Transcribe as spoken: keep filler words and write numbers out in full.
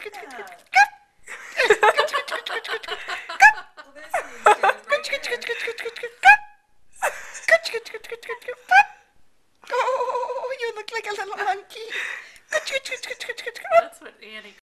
Oh, you look like a little monkey. That's what Annie